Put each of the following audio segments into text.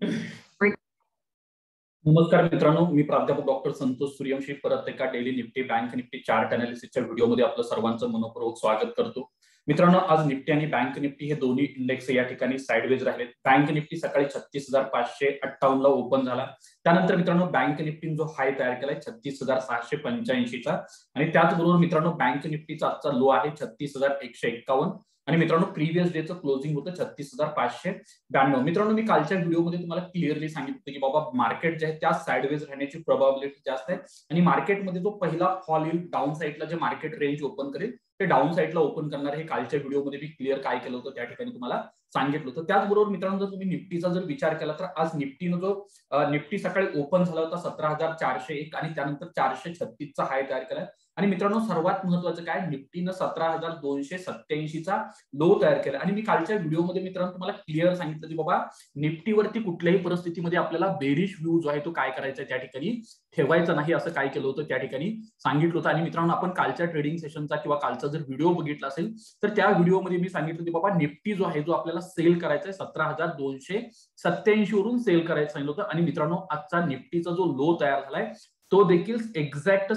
नमस्कार मित्रांनो, मी प्राध्यापक डॉक्टर संतोष सूर्यवंशी परत एका daily Nifty bank Nifty chart अनालिसिसच्या व्हिडिओमध्ये आपलं सर्वांचं मनपूर्वक स्वागत करतो. मित्रांनो, आज निफ्टी आणि बँक निफ्टी हे दोन्ही इंडेक्स या ठिकाणी साइडवेज राहिले. बँक निफ्टी सकाळी 36,558 ला ओपन झाला. त्यानंतर मित्रांनो बँक निफ्टीने जो हाय तयार केलाय 36,685 चा आणि त्याचबरोबर मित्रांनो बँक निफ्टीचा आजचा लो आहे 36,151 आणि मित्रांनो प्रीवियस डेचं क्लोजिंग होतं 36,592. मित्रांनो, मी कालच्या व्हिडिओमध्ये तुम्हाला क्लिअरली सांगितलं की बाबा मार्केट जे आहे त्या साइडवेज राहण्याची प्रोबॅबिलिटी जास्त आहे आणि मार्केटमध्ये जो पहिला फॉल येईल डाऊन साईडला जे मार्केट रेंज ओपन करेल ते डाऊन साईडला ओपन करणार हे कालच्या व्हिडिओमध्ये मी क्लिअर काय केलं होतं त्या ठिकाणी तुम्हाला सांगितलं होतं. त्याचबरोबर मित्रांनो, जर तुम्ही निफ्टीचा जर विचार केला तर आज निफ्टीनं जो निफ्टी सकाळी ओपन झाला होता 17,401 आणि त्यानंतर 436 चा हाय तयार केलाय आणि मित्रांनो सर्वात महत्वाचं काय, निफ्टीनं 17,287 चा लो तयार केला आणि मी कालच्या व्हिडिओमध्ये मित्रांनो तुम्हाला क्लिअर सांगितलं की बाबा निफ्टीवरती कुठल्याही परिस्थितीमध्ये आपल्याला बेरिश व्ह्यू जो आहे तो काय करायचा त्या ठिकाणी ठेवायचा नाही असं काय केलं होतं त्या ठिकाणी सांगितलं होतं. आणि मित्रांनो आपण कालच्या ट्रेडिंग सेशनचा किंवा कालचा जर व्हिडिओ बघितला असेल तर त्या व्हिडिओमध्ये मी सांगितलं की बाबा निफ्टी जो आहे जो आपल्याला सेल करायचा आहे 17,287 वरून सेल करायचं सांगितलं होतं आणि मित्रांनो आजचा निफ्टीचा जो लो तयार झालाय तो देखील एक्झॅक्ट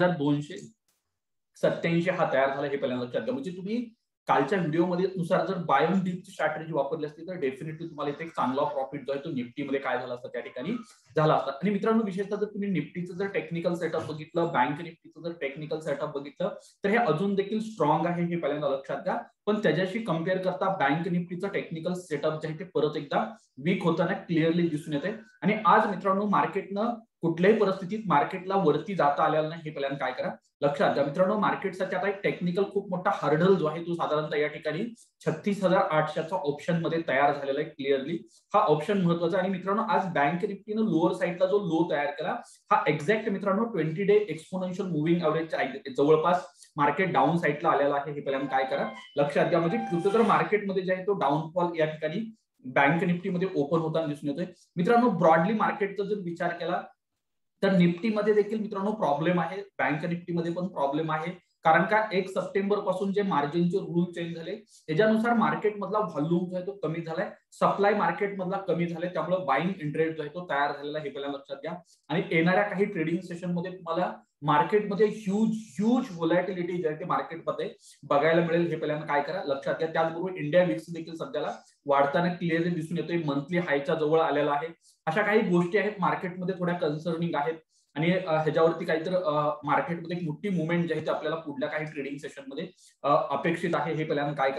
17,287 हा तयार झाला हे पहिल्यांदा लक्षात घ्या. म्हणजे तुम्ही कालच्या व्हिडिओमध्ये नुसार जर बाय ऑन डिपची स्ट्रॅटेजी वापरली असती तर डेफिनेटली तुम्हाला इथे एक चांगला प्रॉफिट जो आहे तो निफ्टीमध्ये काय झाला असता त्या ठिकाणी झाला असता. आणि मित्रांनो विशेषतः जर तुम्ही निफ्टीचं जर टेक्निकल सेटअप बघितलं, बँक निफ्टीचं जर टेक्निकल सेटअप बघितलं तर हे अजून देखील स्ट्रॉंग आहे हे पहिल्यांदा लक्षात घ्या. पण त्याच्याशी कम्पेअर करता बँक निफ्टीचं टेक्निकल सेटअप जे आहे ते परत एकदा वीक होताना क्लिअरली दिसून येते. आणि आज मित्रांनो मार्केटनं कुठल्याही परिस्थितीत मार्केटला वरती जाता आलेलं नाही हे पहिल्यांदा काय करा लक्षात घ्या. मित्रांनो मार्केटसाठी आता एक टेक्निकल खूप मोठा हर्डल जो आहे तो साधारणतः या ठिकाणी 36,800 चा ऑप्शन मध्ये तयार झालेला आहे क्लिअरली. हा ऑप्शन महत्वाचा आणि मित्रांनो आज बँक निफ्टीनं लोअर साईडला जो लो तयार केला हा एक्झॅक्ट मित्रांनो 20 डे एक्सपोनेन्शियल मुव्हिंग एव्हरेजच्या जवळपास मार्केट डाऊन साईडला आलेला आहे हे पहिल्यांदा काय करा लक्षात घ्या. म्हणजे तुझं जर मार्केटमध्ये जे आहे तो डाऊनफॉल या ठिकाणी बँक निफ्टीमध्ये ओपन होताना दिसून येतोय. मित्रांनो ब्रॉडली मार्केटचा जर विचार केला तर निफ्टीमध्ये देखील मित्रांनो प्रॉब्लेम आहे, बँक निफ्टीमध्ये पण प्रॉब्लेम आहे. कारण का 1 सप्टेंबर पासून जे मार्जिनचे रूल चेंज झाले त्याच्यानुसार मार्केट मधला व्हॉल्यूम जो आहे तो कमी झालाय, सप्लाय मार्केट मधला कमी झालाय, त्यामुळे बाईंग इंटरेस्ट जो आहे तो तयार झालेला हे पहिल्यांदा लक्षात घ्या. आणि येणाऱ्या काही ट्रेडिंग सेशन मध्ये तुम्हाला मार्केटमध्ये ह्यूज व्होलॅटिलिटी जे आहे ते मार्केटमध्ये बघायला मिळेल हे पहिल्यांदा काय करा लक्षात घ्या. त्याचबरोबर इंडिया विक्स देखील सध्याला वाढताना क्लिअरली दिसून येतोय, मंथली हायच्या जवळ आलेला आहे. अशा काही गोष्टी आहेत मार्केटमध्ये थोड्या कन्सर्निंग आहेत आणि ह्याच्यावरती काहीतरी मार्केटमध्ये एक मोठी मुवमेंट जी आहे ती आपल्याला पुढल्या काही ट्रेडिंग सेशन मध्ये अपेक्षित आहे हे पहिल्यांदा काय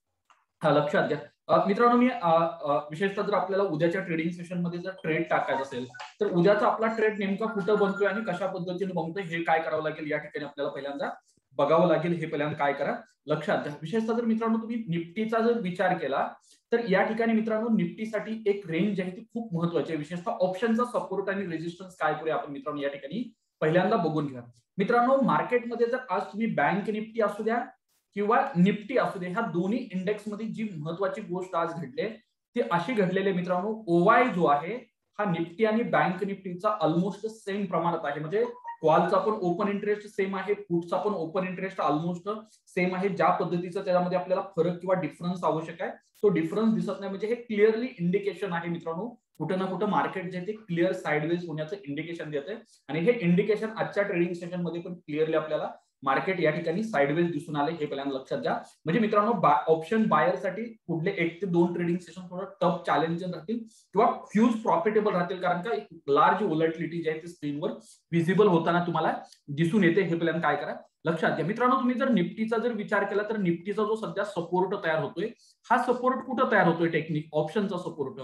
करा लक्षात घ्या. मित्रांनो मी विशेषतः जर आपल्याला उद्याच्या ट्रेडिंग सेशन मध्ये जर ट्रेड टाकायचा असेल तर उद्याचा आपला ट्रेड नेमका कुठं बनतोय आणि कशा पद्धतीने बनतोय हे काय करावं लागेल या ठिकाणी आपल्याला पहिल्यांदा बघावं लागेल हे पहिल्यांदा काय करा लक्षात घ्या. विशेषतः जर मित्रांनो तुम्ही निफ्टीचा जर विचार केला तर या ठिकाणी मित्रांनो निफ्टीसाठी एक रेंज आहे ती खूप महत्वाची आहे. विशेषतः ऑप्शनचा सपोर्ट आणि रेजिस्टन्स काय करूया आपण मित्रांनो या ठिकाणी पहिल्यांदा बघून घ्या. मित्रांनो मार्केटमध्ये जर आज तुम्ही बँक निफ्टी असू द्या किंवा निफ्टी असू दे ह्या दोन्ही इंडेक्स मध्ये जी महत्वाची गोष्ट आज घडली ती अशी घडलेली मित्रांनो, ओवाय जो आहे हा निफ्टी आणि बँक निफ्टीचा ऑलमोस्ट सेम प्रमाणात आहे. म्हणजे कॉलचा पण ओपन इंटरेस्ट सेम आहे, पुटचा पण ओपन इंटरेस्ट ऑलमोस्ट सेम आहे. ज्या पद्धतीचा त्याच्यामध्ये आपल्याला फरक किंवा डिफरन्स आवश्यक आहे तो डिफरन्स दिसत नाही. म्हणजे हे क्लिअरली इंडिकेशन आहे मित्रांनो कुठं ना कुठं मार्केट जे ते क्लिअर साइडवेज होण्याचं इंडिकेशन देते आणि हे इंडिकेशन आजच्या ट्रेडिंग सेशन मध्ये पण क्लिअरली आपल्याला मार्केट या ठिकाणी साइडवेज दिसून आले हे पहिल्यांदा लक्षात घ्या. म्हणजे मित्रांनो ऑप्शन बायरसाठी पुढले 1 ते 2 ट्रेडिंग सेशन थोडं टफ चॅलेंजिंग राहतील किंवा ह्यूज प्रॉफिटेबल राहतील कारण का एक लार्ज व्होलॅटिलिटी जी आहे ती स्क्रीनवर विजिबल होताना तुम्हाला दिसून येते हे पहिल्यांदा काय करा लक्षात घ्या. मित्रांनो तुम्ही जर निफ्टीचा जर विचार केला तर निफ्टीचा जो सध्या सपोर्ट तयार होतोय हा सपोर्ट कुठं तयार होतोय टेक्निक ऑप्शनचा सपोर्ट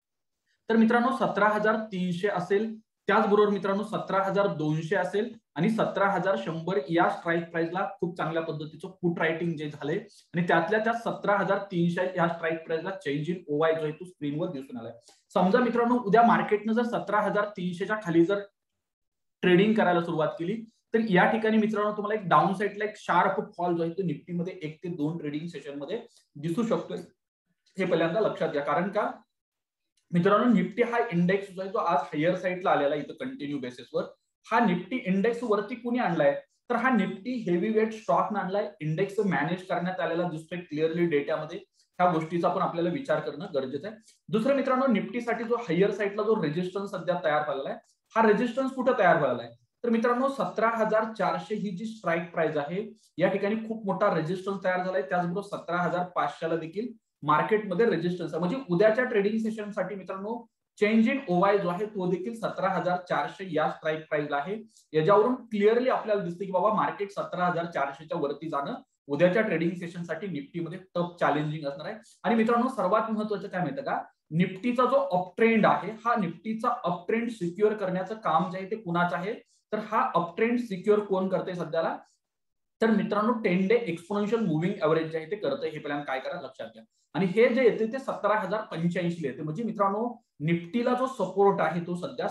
तर मित्रांनो 17,300 असेल, त्याचबरोबर मित्रांनो 17,200 असेल आणि 17,100 या स्ट्राईक प्राइसला खूप चांगल्या पद्धतीचं पुट रायटिंग जे झाले आणि त्यातल्या त्या 17,300 या स्ट्राईक प्राइसला चेंज इन ओवाय जो आहे तो स्क्रीनवर दिसून आलाय. समजा मित्रांनो उद्या मार्केटनं जर 17,300च्या खाली जर ट्रेडिंग करायला सुरुवात केली तर या ठिकाणी मित्रांनो तुम्हाला एक डाऊन साईडला एक शार्प फॉल जो आहे तो निफ्टीमध्ये 1 ते 2 ट्रेडिंग सेशन मध्ये दिसू शकतोय हे पहिल्यांदा लक्षात घ्या. कारण का मित्रांनो निफ्टी हा इंडेक्स जो आहे तो आज हायर साईडला आलेला इथं कंटिन्यू बेसिसवर. हा निफ्टी इंडेक्स वरती कुणी आणलाय तर हा निफ्टी हेवी वेट स्टॉक आणलाय, इंडेक्स मॅनेज करण्यात आलेला दिसतोय क्लिअरली डेटामध्ये. ह्या गोष्टीचा पण आपल्याला विचार करणं गरजेचं आहे. दुसरं मित्रांनो, निफ्टीसाठी जो हायर साईडला जो रेजिस्टन्स सध्या तयार झालेला आहे, हा रेजिस्टन्स कुठे तयार झालेला आहे तर मित्रांनो 17,400 ही जी स्ट्राईक प्राइस आहे, या ठिकाणी खूप मोठा रेजिस्टन्स तयार झालाय. त्याचबरोबर 17,500 ला देखील मार्केटमध्ये रेजिस्टन्स आहे. म्हणजे उद्याच्या ट्रेडिंग सेशनसाठी मित्रांनो चेंज इन ओवाय जो आहे तो देखील 17,400 या स्ट्राईक प्राइसला आहे. याच्यावरून क्लिअरली आपल्याला दिसते की बाबा मार्केट 17,400च्या वरती जाणं उद्याच्या ट्रेडिंग सेशनसाठी निफ्टीमध्ये टफ चॅलेंजिंग असणार आहे. आणि मित्रांनो सर्वात महत्त्वाचं काय माहिती का, निफ्टीचा जो अप ट्रेंड आहे, हा निफ्टीचा अप ट्रेंड सिक्युअर करण्याचं काम जे आहे ते कुणाचं आहे, तर हा अप ट्रेंड सिक्युअर कोण करते सध्याला, तर मित्रांनो 10 डे एक्सपोनेन्शियल मूव्हिंग एव्हरेज जे आहे ते करते. हे पहिल्यांदा काय करा लक्षात घ्या. आणि हे जे येते ते 17,085 येते. म्हणजे मित्रांनो निफ्टीला जो सपोर्ट आहे तो सध्या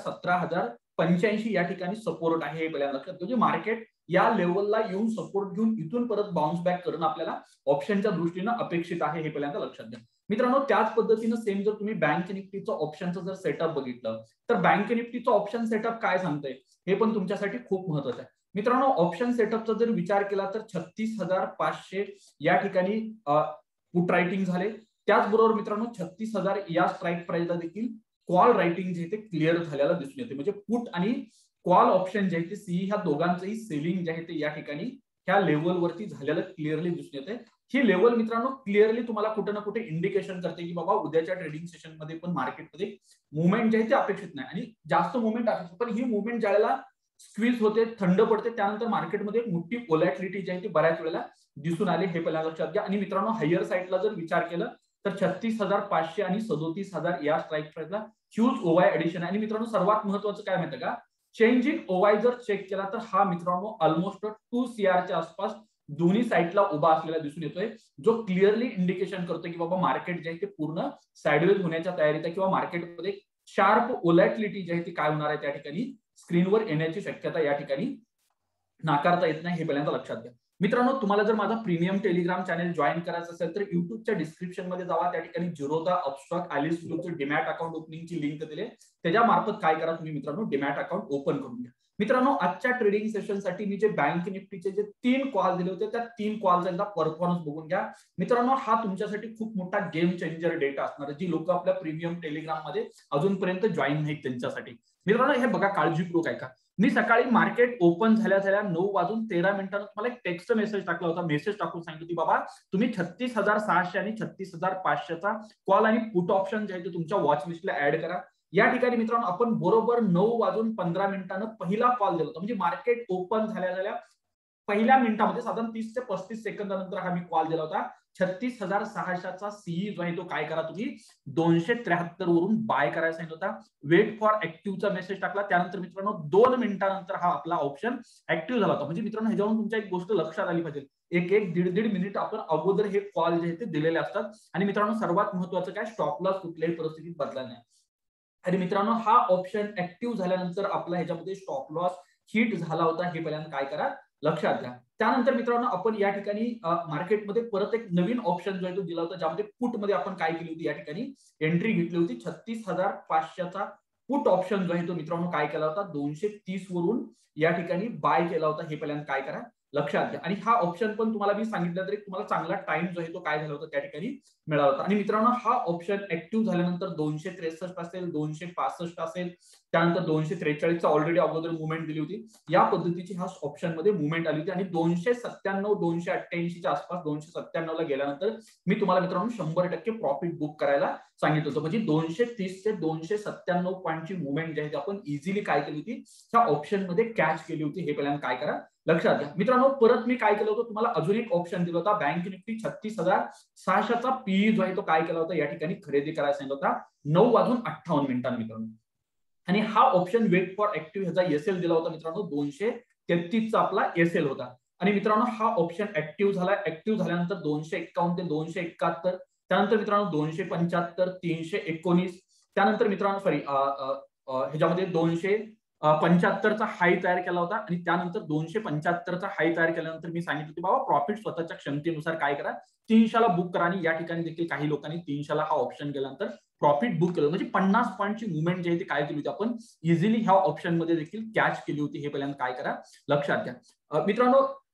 17,085 या ठिकाणी सपोर्ट आहे. हे पहिल्यांदा लक्षात घ्या. म्हणजे मार्केट या लेवलला येऊन सपोर्ट घेऊन इथून परत बाउन्स बॅक करणं आपल्याला ऑप्शनच्या दृष्टीनं अपेक्षित आहे. हे पहिल्यांदा लक्षात घ्या मित्रांनो. त्याच पद्धतीनं सेम जर तुम्ही बँक निफ्टीचं ऑप्शनचं जर सेटअप बघितलं तर बँक निफ्टीचं ऑप्शन सेटअप काय सांगतंय हे पण तुमच्यासाठी खूप महत्त्वाचं आहे. मित्रांनो ऑप्शन सेटअपचा जर विचार केला तर 36,500 या ठिकाणी पुट रायटिंग झाले. त्याचबरोबर मित्रांनो 36,000 या स्ट्राईक प्राइसला देखील कॉल रायटिंग जे ते क्लिअर झालेला दिसून येते. म्हणजे पुट आणि कॉल ऑप्शन जे आहे ते सी ह्या दोघांचंही सेलिंग जे आहे ते या ठिकाणी ह्या लेवलवरती झालेलं क्लिअरली दिसून येते. ही लेवल मित्रांनो क्लिअरली तुम्हाला कुठे ना कुठे इंडिकेशन करते की बाबा उद्याच्या ट्रेडिंग सेशन मध्ये पण मार्केटमध्ये मुवमेंट जे आहे ते अपेक्षित नाही. आणि जास्त मुवमेंट अपेक्षित, पण ही मुवमेंट ज्यावेळेला स्क्वीज होते, थंड पडते, त्यानंतर मार्केटमध्ये मोठी व्होलॅटिलिटी जी आहे ती बऱ्याच वेळेला दिसून आली. हे पहिल्यांदा लक्षात घ्या. आणि मित्रांनो हायर साईडला जर विचार केला तर 36,500 आणि 37,000 या स्ट्राईक प्राइसला ह्यूज ओवाय एडिशन आहे. आणि मित्रांनो सर्वात महत्त्वाचं काय माहिती का, चेंज इन ओवाय जर चेक केला तर हा मित्रांनो ऑलमोस्ट 2 CR च्या आसपास दोन्ही साईडला उभा असलेला दिसून येतोय, जो क्लिअरली इंडिकेशन करतो की बाबा मार्केट जे आहे ते पूर्ण साइडवेज होण्याच्या तयारीत आहे किंवा मार्केटमध्ये शार्प व्होलॅटिलिटी जी आहे ती काय होणार आहे त्या ठिकाणी स्क्रीनवर येण्याची शक्यता या ठिकाणी नाकारता येत नाही. हे पहिल्यांदा लक्षात घ्या. मित्रांनो तुम्हाला जर माझा प्रीमियम टेलिग्राम चॅनल जॉईन करायचं असेल तर युट्यूबच्या डिस्क्रिप्शन मध्ये जावा. त्या ठिकाणी जिरोधा अपस्टॉक ॲलिस ग्रुपचं डीमॅट अकाउंट ओपनिंगची लिंक दिले. त्याच्या मार्फत काय करा तुम्ही मित्रांनो डीमॅट अकाउंट ओपन करून घ्या. मित्रांनो आजच्या ट्रेडिंग सेशनसाठी मी जे बँक निफ्टीचे जे 3 कॉल दिले होते त्या 3 कॉलचा एकदा परफॉर्मन्स बघून घ्या. मित्रांनो हा तुमच्यासाठी खूप मोठा गेम चेंजर डेटा असणार आहे. जी लोक आपल्या प्रीमियम टेलिग्राम मध्ये अजूनपर्यंत जॉईन नाहीत त्यांच्यासाठी. मित्रांनो हे बघा काळजीपूर्वक ऐका. मी सकाळी मार्केट ओपन झाल्या 9:13 तुम्हाला एक टेक्स्ट मेसेज टाकला होता. मेसेज टाकून सांगितलं की बाबा तुम्ही 36,600 आणि 36,500चा कॉल आणि पुट ऑप्शन जे आहे ते तुमच्या वॉच लिस्टला ऍड करा. या ठिकाणी मित्रांनो आपण बरोबर 9:15 पहिला कॉल दिला होता. म्हणजे मार्केट ओपन झाल्या पहिल्या मिनिटामध्ये साधारण 30 ते 35 सेकंदानंतर हा मी कॉल दिला होता. 36,600चा सीई जो आहे तो काय करा तुम्ही 273 वरून बाय करायला सांगितलं होता. वेट फॉर ऍक्टिव्हचा मेसेज टाकला. त्यानंतर मित्रांनो 2 मिनिटानंतर हा आपला ऑप्शन ऍक्टिव्ह झाला होता. म्हणजे मित्रांनो ह्याच्यावरून तुमच्या एक गोष्ट लक्षात आली पाहिजे, एक दीड मिनिट आपण अगोदर हे कॉल जे आहे ते दिलेले असतात. आणि मित्रांनो सर्वात महत्वाचं काय, स्टॉप लॉस कुठल्याही परिस्थितीत बदलायला नाही. आणि मित्रांनो हा ऑप्शन ऍक्टिव्ह झाल्यानंतर आपला ह्याच्यामध्ये स्टॉप लॉस हिट झाला होता. हे पहिल्यांदा काय करा लक्षात घ्या. त्यानंतर मित्रांनो आपण या ठिकाणी मार्केटमध्ये परत एक नवीन ऑप्शन जो आहे तो दिला होता, ज्यामध्ये पुट मध्ये आपण काय केली होती, या ठिकाणी एंट्री घेतली होती. 36,500चा पुट ऑप्शन जो आहे तो मित्रांनो काय केला होता 230 वरून या ठिकाणी बाय केला होता. हे पहिल्यांदा काय करा लक्षात घ्या. आणि हा ऑप्शन पण तुम्हाला मी सांगितलं तरी तुम्हाला चांगला टाइम जो आहे तो काय झाला होता त्या ठिकाणी मिळाला होता. आणि मित्रांनो हा ऑप्शन ऍक्टिव्ह झाल्यानंतर 263 असेल, 265 असेल, त्यानंतर 243चा ऑलरेडी अगोदर मुवमेंट दिली होती. या पद्धतीची हा ऑप्शन मध्ये मुवमेंट आली होती. आणि 297 288च्या आसपास 297 ला गेल्यानंतर मी तुम्हाला मित्रांनो 100% प्रॉफिट बुक करायला सांगितलं होतं. म्हणजे 230 ते 297 पॉईंटची मुवमेंट जी आहे आपण इझिली काय केली होती त्या ऑप्शन मध्ये कॅच केली होती. हे पहिल्यांदा काय करा लक्षात घ्या. मित्रांनो परत मी काय केलं होतं तुम्हाला अजून एक ऑप्शन दिला होता. बँक निफ्टी 36,600चा पीई जो आहे तो काय केला होता या ठिकाणी खरेदी करायला सांगितलं होता 9:58 मित्रांनो. आणि हा ऑप्शन वेट फॉर ऍक्टिव्ह ह्याचा एसएल दिला होता मित्रांनो 233चा आपला एसएल होता. आणि मित्रांनो हा ऑप्शन ऍक्टिव्ह झाला. ऍक्टिव्ह झाल्यानंतर 251 ते 271, त्यानंतर मित्रांनो 275, 319, त्यानंतर मित्रांनो सॉरी ह्याच्यामध्ये 275चा हाय तयार केला होता. आणि त्यानंतर 275चा हाय तयार केल्यानंतर मी सांगितलं की बाबा प्रॉफिट स्वतःच्या क्षमतेनुसार काय करा 300ला बुक करा. आणि या ठिकाणी देखील काही लोकांनी 300ला हा ऑप्शन केल्यानंतर प्रॉफिट बुक केलं. म्हणजे 50 पॉईंटची मुवमेंट जी आहे ती काय केली होती आपण इझिली ह्या ऑप्शन मध्ये देखील कॅच केली होती. हे पहिल्यांदा काय करा लक्षात घ्या. मित्रांनो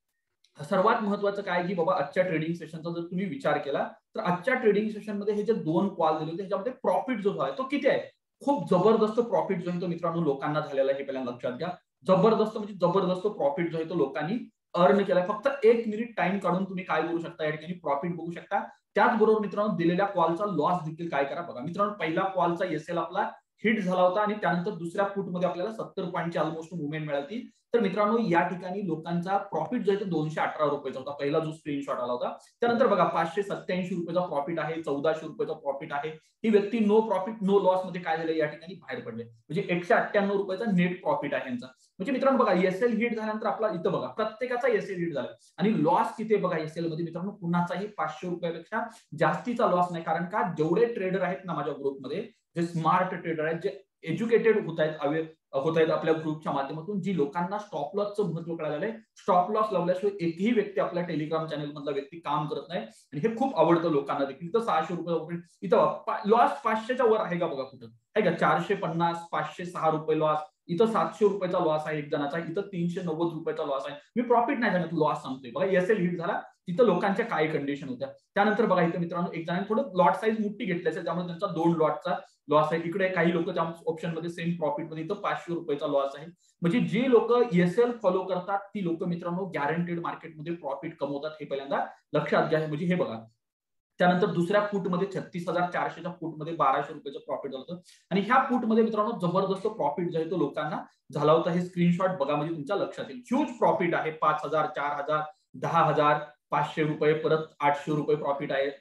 सर्वात महत्वाचं काय की बाबा आजच्या ट्रेडिंग सेशनचा जर तुम्ही विचार केला तर आजच्या ट्रेडिंग सेशनमध्ये हे जे 2 कॉल दिले होते ह्याच्यामध्ये प्रॉफिट जो आहे तो किती आहे, खूप जबरदस्त प्रॉफिट जो आहे तो मित्रांनो लोकांना झालेला आहे हे पहिल्यांदा लक्षात घ्या. जबरदस्त म्हणजे जबरदस्त प्रॉफिट जो आहे तो लोकांनी अर्न केलाय. फक्त 1 मिनिट टाइम काढून तुम्ही काय करू शकता, या ठिकाणी प्रॉफिट बघू शकता. त्याचबरोबर मित्रांनो दिलेल्या कॉलचा लॉस देखील काय करा बघा. मित्रांनो पहिला कॉलचा एसएल आपला हिट झाला होता आणि त्यानंतर दुसऱ्या फूटमध्ये आपल्याला 70 पॉईंटची ऑलमोस्ट मुवमेंट मिळाली. तर मित्रांनो या ठिकाणी लोकांचा प्रॉफिट जो आहे तो 218 रुपयाचा होता, पहिला जो स्क्रीनशॉट आला होता. त्यानंतर बघा 587 रुपयाचा प्रॉफिट आहे, 1400 रुपयाचा प्रॉफिट आहे. ही व्यक्ती नो प्रॉफिट नो लॉस मध्ये काय झालं या ठिकाणी बाहेर पडले, म्हणजे 198 रुपयाचा नेट प्रॉफिट आहे यांचा. म्हणजे मित्रांनो बघा एसएल हिट झाल्यानंतर आपला इथं बघा प्रत्येकाचा एसएल हिट झाला आणि लॉस किती बघा एसएल मध्ये मित्रांनो, कुणाचाही 500 रुपयापेक्षा जास्तीचा लॉस नाही. कारण का जेवढे ट्रेडर आहेत ना माझ्या ग्रुपमध्ये, जे स्मार्ट ट्रेडर आहेत, जे एज्युकेटेड होत आहेत आपल्या ग्रुपच्या माध्यमातून, जी लोकांना स्टॉप लॉसचं महत्व कळालेलं आहे. स्टॉप लॉस लावल्याशिवाय एकही व्यक्ती आपल्या टेलिग्राम चॅनल मधला व्यक्ती काम करत नाही आणि हे खूप आवडतं लोकांना देखील. इथं 600 रुपये इथं लॉस 500च्या वर आहे का बघा कुठं आहे का, 450 506 रुपये लॉस, इथं 700 रुपयाचा लॉस आहे एक जणाचा, इथं 390 रुपयाचा लॉस आहे. मी प्रॉफिट नाही सांगत, लॉस सांगतोय बघा. एसएल हिट झाला तिथं लोकांच्या काय कंडिशन होत्या. त्यानंतर बघा इथं मित्रांनो एक जणांनी थोडं लॉट साईज मोठी घेतली असेल, त्यामुळे त्यांचा 2 लॉटचा लॉस आहे. इकडे काही लोक त्या ऑप्शन मध्ये सेम प्रॉफिट मध्ये इथं 500 रुपयाचा लॉस आहे. म्हणजे जी लोक एसएल फॉलो करतात ती लोक मित्रांनो गॅरंटेड मार्केटमध्ये प्रॉफिट कमवतात, हे पहिल्यांदा लक्षात घ्या. म्हणजे हे बघा त्यानंतर दुसऱ्या फूटमध्ये 36,400च्या फूटमध्ये 1200 रुपयाचं प्रॉफिट झालं आणि ह्या फूटमध्ये मित्रांनो जबरदस्त प्रॉफिट जो आहे तो लोकांना झाला होता. हे स्क्रीनशॉट बघा म्हणजे तुमच्या लक्षात येईल. ह्यूज प्रॉफिट आहे. 5,000 4,000 10,000 500 रुपये, परत 800 रुपये प्रॉफिट आहे,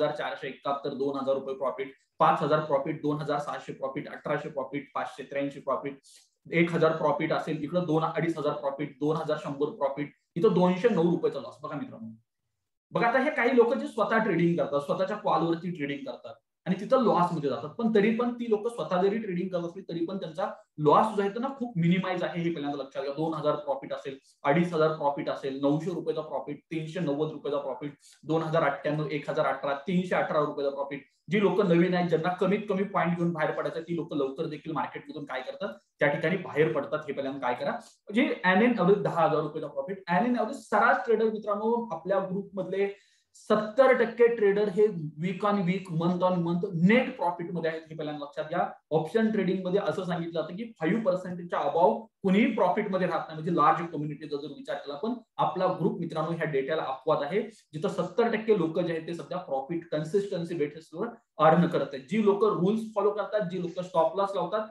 2,471 2,000 रुपये profit, 5,000 profit, 2,600 profit, 1,800 profit, 583 profit, 1,000 profit असेल, इकडे 2,500 प्रॉफिट, 2,100 प्रॉफिट, इथं 209 रुपयाचा लॉस बघा मित्रांनो. बघा आता हे काही लोक जे स्वतः ट्रेडिंग करतात, स्वतःच्या कॉलवरती ट्रेडिंग करतात आणि तिथं लॉस मध्ये जातात, पण तरी पण ती लोक स्वतः जरी ट्रेडिंग करत असली तरी पण त्यांचा लॉस जो आहे ना खूप मिनिमाइज आहे, हे पहिल्यांदा लक्षात घ्या. 2,000 प्रॉफिट असेल, 2,500 प्रॉफिट असेल, 900 रुपयाचा प्रॉफिट, 390 रुपयाचा प्रॉफिट, 2,098 1,018 318 रुपयाचा प्रॉफिट. जी लोक नवीन आहेत, ज्यांना कमीत कमी पॉईंट घेऊन बाहेर पडायचं, ती लोक लवकर देखील मार्केटमधून काय करतात त्या ठिकाणी बाहेर पडतात. हे पहिल्यांदा काय करा, म्हणजे एन एन एव्हरेज 10,000 रुपयाचा प्रॉफिट. एन एन एव्हरेज सरास ट्रेडर मित्रांनो आपल्या ग्रुपमधले 70% ट्रेडर हे week on week month on month net profit मध्ये आहेत, हे पहिल्यांदा लक्षात घ्या. ऑप्शन ट्रेडिंग मध्ये असं सांगितलं जातं की 5% अबाव कुणीही प्रॉफिट मध्ये राहत नाही, म्हणजे लार्ज कम्युनिटीचा जर विचार केला. पण आपला ग्रुप मित्रांनो ह्या डेटाला अपवाद आहे, जिथं 70% लोक जे आहेत ते सध्या प्रॉफिट कन्सिस्टन्सी बेसिसवर अर्न करत आहेत. जी लोक रूल्स फॉलो करतात, जी लोक स्टॉप लॉस लावतात,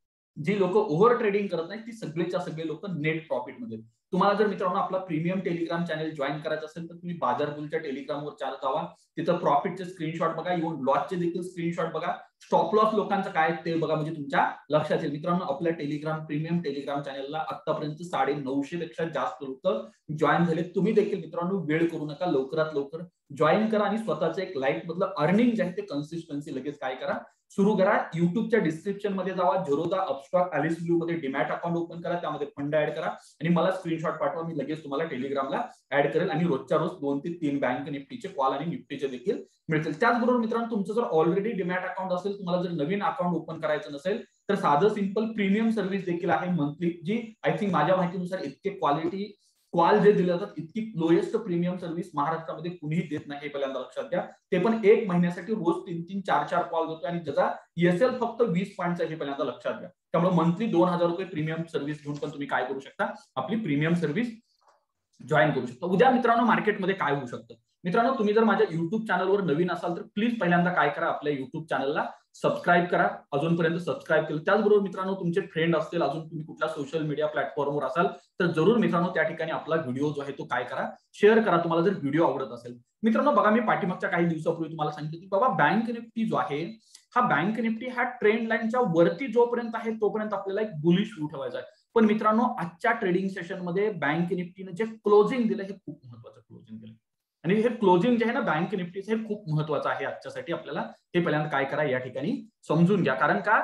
जी लोक ओव्हर ट्रेडिंग करत नाही, ती सगळेच्या सगळे लोक नेट प्रॉफिट मध्ये. तुम्हाला जर मित्रांनो आपला प्रीमियम टेलिग्राम चॅनल जॉईन करायचं असेल तर तुम्ही बाजार बुलच्या टेलिग्रामवर जावा, तिथं प्रॉफिटचे स्क्रीनशॉट बघा, इव्हन लॉसचे देखील स्क्रीनशॉट बघा, स्टॉप लॉस लोकांचं काय ते बघा, म्हणजे तुमच्या लक्षात येईल. मित्रांनो आपल्या टेलिग्राम प्रीमियम टेलिग्राम चॅनलला आतापर्यंत 950 पेक्षा जास्त लोक जॉईन झाले. तुम्ही देखील मित्रांनो वेळ करू नका, लवकरात लवकर जॉईन करा आणि स्वतःचं एक लाईफ मधलं अर्निंग जे आहे ते कन्सिस्टन्सी लगेच काय करा सुरू करा. युट्यूबच्या डिस्क्रिप्शन मध्ये जावा, झेरोदा अपस्टॉक अलिस ब्लू मध्ये डीमॅट अकाउंट ओपन करा, त्यामध्ये फंड ऍड करा आणि मला स्क्रीनशॉट पाठवा, मी लगेच तुम्हाला टेलिग्रामला ऍड करेल आणि रोजच्या रोज 2 ते 3 बँक निफ्टीचे कॉल आणि निफ्टीचे देखील मिळतील. त्याचबरोबर मित्रांनो तुमचं जर ऑलरेडी डीमॅट अकाउंट असेल, तुम्हाला जर नवीन अकाउंट ओपन करायचं नसेल तर साधं सिंपल प्रीमियम सर्व्हिस देखील आहे मंथली, जी आय थिंक माझ्या माहितीनुसार इतके क्वालिटी कॉल जे दिले जातात, इतकी लोएस्ट प्रीमियम सर्व्हिस महाराष्ट्रामध्ये कुणीही देत नाही, हे पहिल्यांदा लक्षात घ्या. ते पण 1 महिन्यासाठी रोज 3-3 4-4 कॉल देतो आणि ज्याचा एसएल फक्त 20 पॉईंटचा, हे पहिल्यांदा लक्षात घ्या. त्यामुळे मंथली 2,000 रुपये प्रीमियम सर्व्हिस घेऊन पण तुम्ही काय करू शकता, आपली प्रीमियम सर्व्हिस जॉईन करू शकता. उद्या मित्रांनो मार्केटमध्ये काय होऊ शकतं. मित्रांनो तुम्ही जर माझ्या युट्यूब चॅनलवर नवीन असाल तर प्लीज पहिल्यांदा काय करा, आपल्या युट्यूब चॅनलला सबस्क्राईब करा, अजूनपर्यंत सबस्क्राईब केलं. त्याचबरोबर मित्रांनो तुमचे फ्रेंड असतील, अजून तुम्ही कुठल्या सोशल मीडिया प्लॅटफॉर्मवर असाल तर जरूर मित्रांनो त्या ठिकाणी आपला व्हिडिओ जो आहे तो काय करा, शेअर करा, तुम्हाला जर व्हिडिओ आवडत असेल. मित्रांनो बघा मी पाठीमागच्या काही दिवसापूर्वी तुम्हाला सांगितलं की बाबा बँक निफ्टी जो आहे, हा बँक निफ्टी हा ट्रेंड लाईनच्या वरती जोपर्यंत आहे तोपर्यंत आपल्याला एक बुलिश व्ह्यू ठेवायचा आहे. पण मित्रांनो आजच्या ट्रेडिंग सेशन मध्ये बँक निफ्टीने जे क्लोजिंग दिलं हे खूप महत्वाचं क्लोजिंग दिलं आणि हे क्लोजिंग जे आहे ना बँक निफ्टीचं, हे खूप महत्वाचं आहे आजच्यासाठी. आपल्याला हे पहिल्यांदा काय करा या ठिकाणी समजून घ्या, कारण का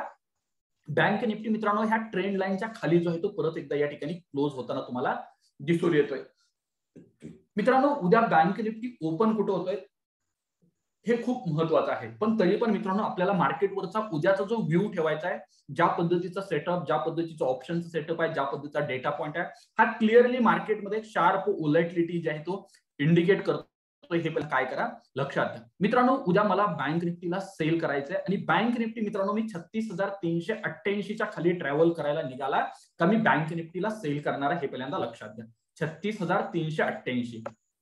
बँक निफ्टी मित्रांनो ह्या ट्रेंड लाईनच्या खाली जो आहे तो परत एकदा या ठिकाणी क्लोज होताना तुम्हाला दिसून येतोय. मित्रांनो उद्या बँक निफ्टी ओपन कुठं होतोय, हे खूप महत्वाचं आहे. पण तरी पण मित्रांनो आपल्याला मार्केटवरचा उद्याचा जो व्ह्यू ठेवायचा आहे, ज्या पद्धतीचा सेटअप, ज्या पद्धतीचा ऑप्शनचा सेटअप आहे, ज्या पद्धतीचा डेटा पॉईंट आहे, हा क्लिअरली मार्केटमध्ये शार्प व्होलॅटिलिटी जे आहे तो इंडिकेट करतो. हे पण काय करा लक्षात घ्या. मित्रांनो उद्या मला बँक निफ्टीला सेल करायचंय आणि बँक निफ्टी मित्रांनो मी 36,388च्या खाली ट्रॅव्हल करायला निघाला का मी बँक निफ्टीला सेल करणार आहे, हे पहिल्यांदा लक्षात घ्या. 36,388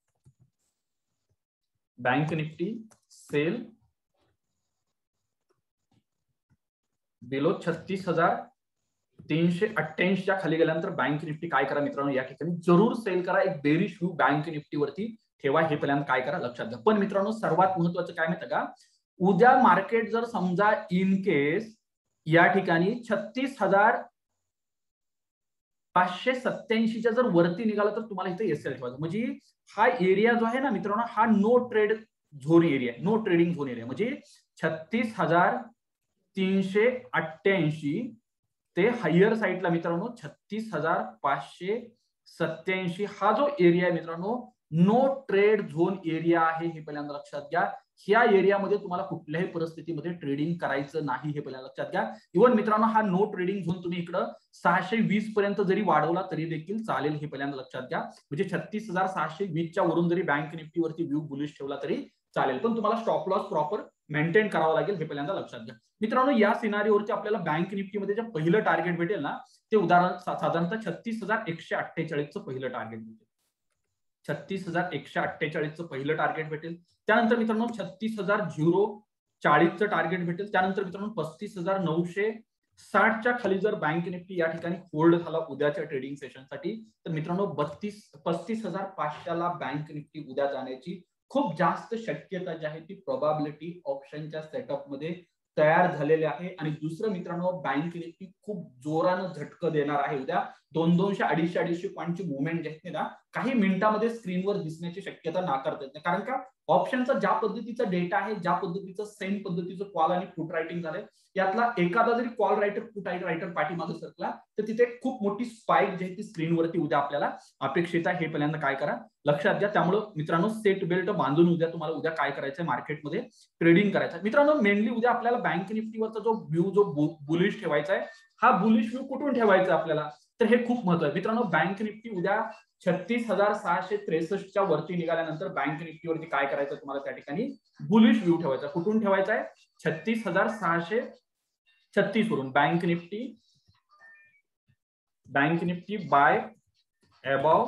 बँक निफ्टी सेल बिलो 36,388च्या खाली गेल्यानंतर बँक निफ्टी काय करा मित्रांनो, या ठिकाणी जरूर सेल करा. एक बेरिश व्ह्यू बँक निफ्टीवरती ठेवा, हे पहिल्यांदा काय करा लक्षात घ्या. पण मित्रांनो सर्वात महत्वाचं काय माहिती का, उद्या मार्केट जर समजा इन केस या ठिकाणी 36,587च्या जर वरती निघाला तर तुम्हाला इथे एसएल ठेवायचं. म्हणजे हा एरिया जो आहे ना मित्रांनो, हा no trade zone area, no trading zone area. म्हणजे 36,388 ते हायर साईडला मित्रांनो 36,587 हा जो एरिया आहे मित्रांनो, नो ट्रेड झोन एरिया आहे, हे पहिल्यांदा लक्षात घ्या. ह्या एरियामध्ये तुम्हाला कुठल्याही परिस्थितीमध्ये ट्रेडिंग करायचं नाही, हे पहिल्यांदा लक्षात घ्या. इव्हन मित्रांनो हा नो ट्रेडिंग झोन तुम्ही इकडं 620 पर्यंत जरी वाढवला तरी देखील चालेल, हे पहिल्यांदा लक्षात घ्या. म्हणजे 36,620च्या वरून जरी बँक निफ्टीवरती व्यू बुलिश ठेवला तरी चालेल, पण तुम्हाला स्टॉप लॉस प्रॉपर मेंटेन करावा लागेल, हे पहिल्यांदा लक्षात घ्या. मित्रांनो या सिनारीवरती आपल्याला बँक निफ्टीमध्ये जे पहिलं टार्गेट भेटेल ना, ते उदाहरण साधारणतः 36,148चं पहिलं टार्गेट भेटेल. 36,148चं पहिलं टार्गेट भेटेल. त्यानंतर मित्रांनो 36,040चं टार्गेट भेटेल. त्यानंतर मित्रांनो 35,960च्या खाली जर बँक निफ्टी या ठिकाणी होल्ड झाला उद्याच्या ट्रेडिंग सेशनसाठी, तर मित्रांनो 35,500ला बँक निफ्टी उद्या जाण्याची खूप जास्त शक्यता जी आहे ती प्रोबॅबिलिटी ऑप्शनच्या सेटअपमध्ये तयार झालेले आहे. आणि दुसरं मित्रांनो बँक निफ्टी खूप जोरानं झटकं देणार आहे उद्या. 200, 250 पॉईंटची मुवमेंट जी आहे ना काही मिनिटांमध्ये स्क्रीनवर दिसण्याची शक्यता नाकारता येत नाही. कारण का ऑप्शनचा ज्या पद्धतीचा डेटा आहे, ज्या पद्धतीचं सेम पद्धतीचं कॉल आणि पुट रायटिंग झालंय, यातला एखादा जरी कॉल रायटर पुट रायटर पाठीमागे सरकला तर तिथे खूप मोठी स्पाइक जी आहे ती स्क्रीनवरती उद्या आपल्याला अपेक्षित आहे, हे पहिल्यांदा काय करा लक्षात घ्या. त्यामुळे मित्रांनो सेट बेल्ट बांधून उद्या तुम्हाला उद्या काय करायचंय, मार्केटमध्ये ट्रेडिंग करायचं. मित्रांनो मेनली उद्या आपल्याला बँक निफ्टीवरचा जो व्ह्यू जो बुलिश ठेवायचा आहे, हा बुलिश व्ह्यू कुठून ठेवायचा आपल्याला, तर हे खूप महत्त्वाचं आहे. मित्रांनो बँक निफ्टी उद्या 36,663च्या वरती निघाल्यानंतर बँक निफ्टीवरती काय करायचं तुम्हाला, त्या ठिकाणी बुलिश व्ह्यू ठेवायचा. कुठून ठेवायचा आहे, 36,636 वरून बँक निफ्टी बाय अबाव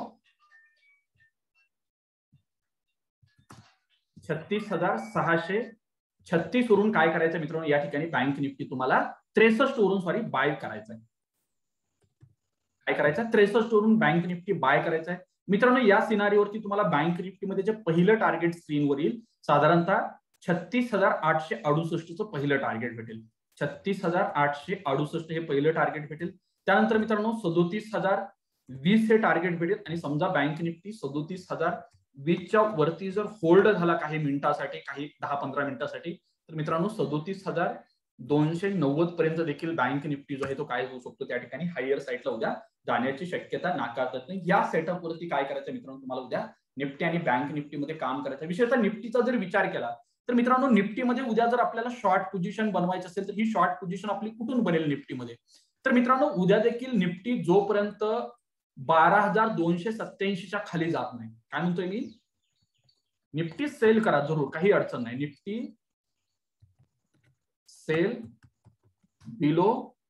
36,636 वरून काय करायचं मित्रांनो, या ठिकाणी बँक निफ्टी तुम्हाला 63 वरून बाय करायचं आहे. काय करायचं, 63 वरून बँक निफ्टी बाय करायचं आहे. मित्रांनो या सिनारीवरती तुम्हाला बँक निफ्टीमध्ये जे पहिलं टार्गेट स्क्रीनवर येईल साधारणतः 36,868चं पहिलं टार्गेट भेटेल. 36,868 हे पहिलं टार्गेट भेटेल. त्यानंतर मित्रांनो 37,020 हे टार्गेट भेटेल. आणि समजा बँक निफ्टी 37,020च्या वरती जर होल्ड झाला काही मिनिटासाठी, काही 10-15 मिनिटासाठी, तर मित्रांनो 37,290 पर्यंत देखील बँक निफ्टी जो आहे तो काय होऊ शकतो, त्या ठिकाणी हायर साईडला उद्या जाण्याची शक्यता नाकारता येत नाही. या सेटअप वरती काय करायचं मित्रांनो, तुम्हाला उद्या निफ्टी आणि बँक निफ्टीमध्ये काम करायचं. विशेषतः निफ्टीचा जर विचार केला तर मित्रांनो निफ्टीमध्ये उद्या जर आपल्याला शॉर्ट पोझिशन बनवायची असेल तर ही शॉर्ट पोझिशन आपली कुठून बनेल निफ्टीमध्ये, तर मित्रांनो उद्या देखील निफ्टी जोपर्यंत 12,287च्या खाली जात नाही, काय म्हणतोय मी, निफ्टी सेल करा जरूर, काही अडचण नाही. निफ्टी सेल बिलो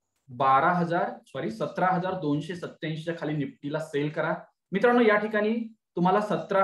17,287च्या खाली निफ्टीला सेल करा. मित्रांनो या ठिकाणी तुम्हाला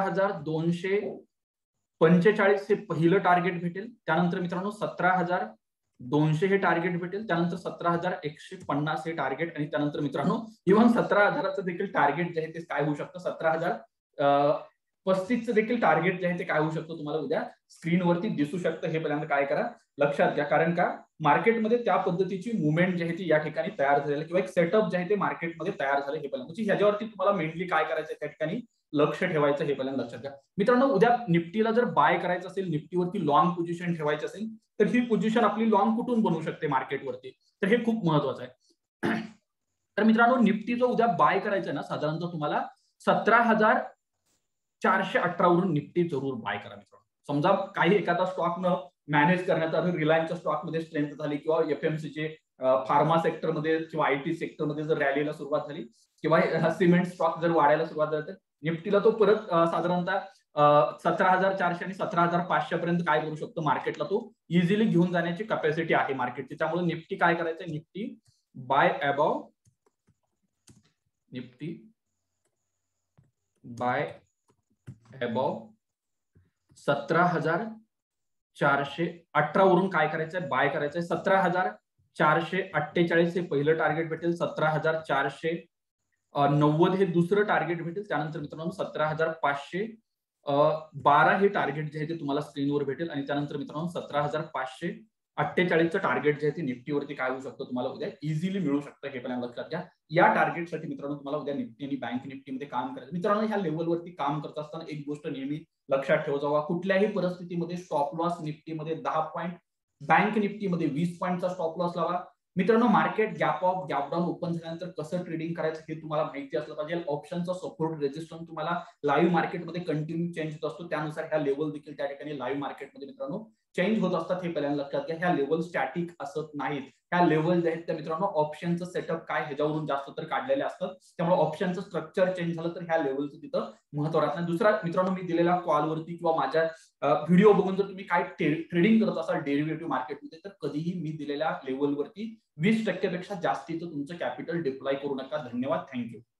17,245 हे पहिलं टार्गेट भेटेल. त्यानंतर मित्रांनो 17,200 हे टार्गेट भेटेल. त्यानंतर 17,150 हे टार्गेट. आणि त्यानंतर मित्रांनो इव्हन 17,000चं देखील टार्गेट जे आहे ते काय होऊ शकतं, 17,035चं देखील टार्गेट जे आहे ते काय होऊ शकतं तुम्हाला उद्या स्क्रीनवरती दिसू शकतं. हे पहिल्यांदा काय करा लक्षात घ्या, कारण का मार्केटमध्ये त्या पद्धतीची मुवमेंट जी आहे ती या ठिकाणी तयार झालेली किंवा एक सेटअप जे आहे ते मार्केटमध्ये तयार झाले, हे पहिल्यांदा म्हणजे ह्याच्यावरती तुम्हाला मेनली काय करायचं त्या ठिकाणी लक्ष ठेवायचं, हे पहिल्यांदा लक्षात घ्या. मित्रांनो उद्या निफ्टीला जर बाय करायचं असेल, निफ्टीवरती लॉंग पोझिशन ठेवायची असेल, तर ही पोझिशन आपली लॉंग कुठून बनवू शकते मार्केटवरती, तर हे खूप महत्वाचं आहे. तर मित्रांनो निफ्टी जो उद्या बाय करायचं ना, साधारणतः तुम्हाला 17,418 वरून निफ्टी जरूर बाय करा मित्रांनो. समजा काही एखादा स्टॉक न मॅनेज करण्यात आलं, रिलायन्सच्या स्टॉकमध्ये स्ट्रेंथ झाली किंवा एफएमसीचे फार्मा सेक्टरमध्ये किंवा आयटी सेक्टरमध्ये जर रॅलीला सुरुवात झाली किंवा सिमेंट स्टॉक जर वाढायला सुरुवात झाली तर निफ्टीला तो परत साधारणतः 17,400 आणि 17,500 पर्यंत काय करू शकतो मार्केटला, तो इझिली घेऊन जाण्याची कॅपॅसिटी आहे मार्केटची. त्यामुळे निफ्टी काय करायचं, निफ्टी बाय अबाव 17,418 वरून काय करायचंय, बाय करायचंय. 17,448 हे पहिलं टार्गेट भेटेल, 17,490 हे दुसरं टार्गेट भेटेल. त्यानंतर मित्रांनो 17,512 हे टार्गेट जे आहे ते तुम्हाला स्क्रीनवर भेटेल आणि त्यानंतर मित्रांनो 17,548चं टार्गेट जे आहे ते निफ्टीवरती काय होऊ शकतं, तुम्हाला उद्या इझिली मिळू शकतं. हे पण लक्षात घ्या. या टार्गेटसाठी मित्रांनो तुम्हाला उद्या निफ्टी आणि बँक निफ्टीमध्ये काम करायचं. मित्रांनो ह्या लेवलवरती काम करत असताना एक गोष्ट नेहमी लक्षात ठेवा जावा, कुठल्याही परिस्थितीमध्ये स्टॉप लॉस निफ्टीमध्ये 10 पॉईंट, बँक निफ्टीमध्ये 20 पॉईंटचा स्टॉप लॉस लावा. मित्रांनो market gap up gap down open झाल्यानंतर कसं ट्रेडिंग करायचं हे तुम्हाला माहिती असलं पाहिजे. ऑप्शनचा सपोर्ट रेजिस्टन्स तुम्हाला लाईव्ह मार्केटमध्ये कंटिन्यू चेंज होत असतो, त्यानुसार ह्या लेवल देखील त्या ठिकाणी लाईव्ह मार्केटमध्ये मित्रांनो चेंज होत असतात. हे पहिल्यांदा लक्षात घ्या. ह्या लेवल स्टॅटिक असत नाहीत. ह्या लेवल जे आहेत त्या मित्रांनो ऑप्शनचं सेटअप काय ह्याच्यावरून जास्त तर काढलेले असतात. त्यामुळे ऑप्शनचं स्ट्रक्चर चेंज झालं तर ह्या लेवलचं तिथं महत्व राहत नाही. दुसरा मित्रांनो, मी दिलेल्या कॉलवरती किंवा माझ्या व्हिडिओ बघून जर तुम्ही काय ट्रेडिंग करत असाल डेरिव्हेटिव्ह मार्केटमध्ये तर कधीही मी दिलेल्या लेवलवरती 20% पेक्षा जास्तीचं तुमचं कॅपिटल डिप्लॉय करू नका. धन्यवाद. थँक्यू.